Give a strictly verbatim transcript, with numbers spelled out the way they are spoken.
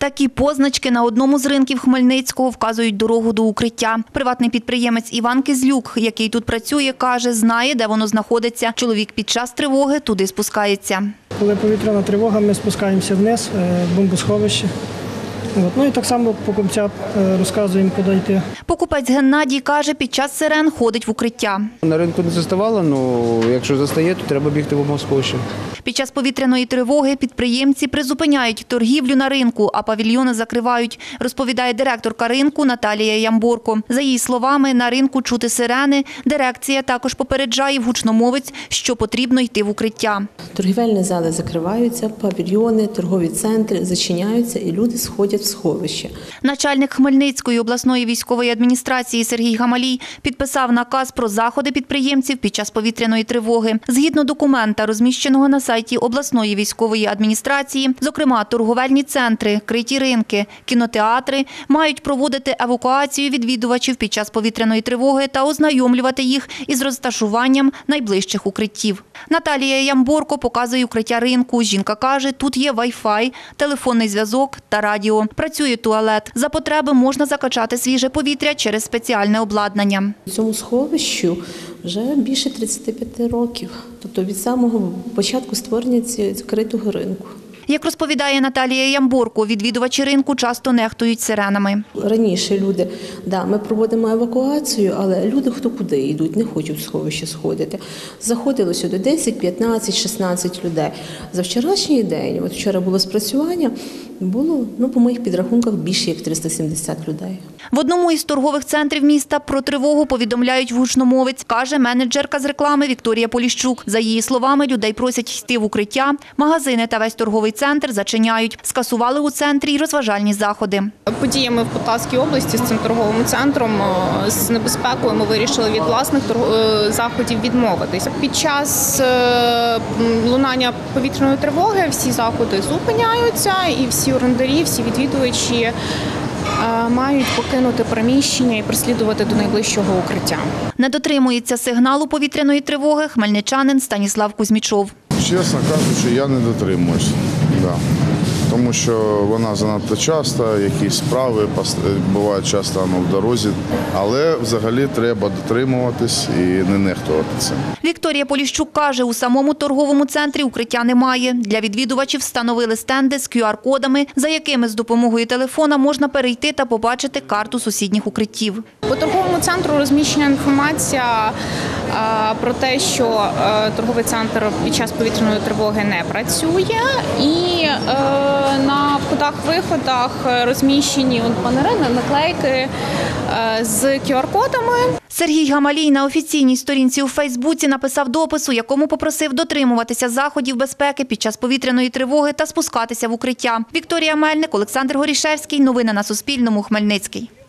Такі позначки на одному з ринків Хмельницького вказують дорогу до укриття. Приватний підприємець Іван Кизлюк, який тут працює, каже, знає, де воно знаходиться. Чоловік під час тривоги туди спускається. Коли повітряна тривога, ми спускаємося вниз, в бомбосховище. От. Ну і так само покупцям розказуємо, куди йти. Покупець Геннадій каже, під час сирен ходить в укриття. На ринку не заставало, але якщо застає, то треба бігти в бомбосховище. Під час повітряної тривоги підприємці призупиняють торгівлю на ринку, а павільйони закривають, розповідає директорка ринку Наталія Ямборко. За її словами, на ринку чути сирени. Дирекція також попереджає в гучномовець, що потрібно йти в укриття. Торгівельні зали закриваються, павільйони, торгові центри зачиняються і люди сходять в сховище. Начальник Хмельницької обласної військової адміністрації Сергій Гамалій підписав наказ про заходи підприємців під час повітряної тривоги. Згідно документа, розміщеного на сайті обласної військової адміністрації, зокрема торговельні центри, криті ринки, кінотеатри, мають проводити евакуацію відвідувачів під час повітряної тривоги та ознайомлювати їх із розташуванням найближчих укриттів. Наталія Ямборко показує укриття ринку. Жінка каже, тут є вай-фай, телефонний зв'язок та радіо. Працює туалет. За потреби можна закачати свіже повітря через спеціальне обладнання. Цьому сховищу вже більше тридцяти п'яти років, тобто від самого початку створення відкритого ринку. Як розповідає Наталія Ямборко, відвідувачі ринку часто нехтують сиренами. Раніше люди, да, ми проводимо евакуацію, але люди хто куди йдуть, не хочуть в сховище сходити. Заходило сюди десять, п'ятнадцять, шістнадцять людей. За вчорашній день, от вчора було спрацювання, було, ну, по моїх підрахунках, більше як триста сімдесят людей. В одному із торгових центрів міста про тривогу повідомляють в гучномовець, каже менеджерка з реклами Вікторія Поліщук. За її словами, людей просять йти в укриття, магазини та весь торговий центр зачиняють. Скасували у центрі й розважальні заходи. Подіями в Полтавській області з цим торговим центром, з небезпекою ми вирішили від власних заходів відмовитися. Під час лунання повітряної тривоги всі заходи зупиняються і всі орендарі, всі відвідувачі мають покинути приміщення і прослідувати до найближчого укриття. Не дотримується сигналу повітряної тривоги хмельничанин Станіслав Кузьмічов. Чесно кажучи, я не дотримуюсь. Да. Тому що вона занадто часто, якісь справи бувають часто в дорозі, але взагалі треба дотримуватись і не нехтувати цим. Вікторія Поліщук каже, у самому торговому центрі укриття немає. Для відвідувачів встановили стенди з кю ар кодами, за якими з допомогою телефона можна перейти та побачити карту сусідніх укриттів. По торговому центру розміщена інформація про те, що торговий центр під час повітряної тривоги не працює, і на входах-виходах розміщені банери, наклейки з кю ар кодами. Сергій Гамалій на офіційній сторінці у Фейсбуці написав допис, у якому попросив дотримуватися заходів безпеки під час повітряної тривоги та спускатися в укриття. Вікторія Мельник, Олександр Горішевський. Новини на Суспільному. Хмельницький.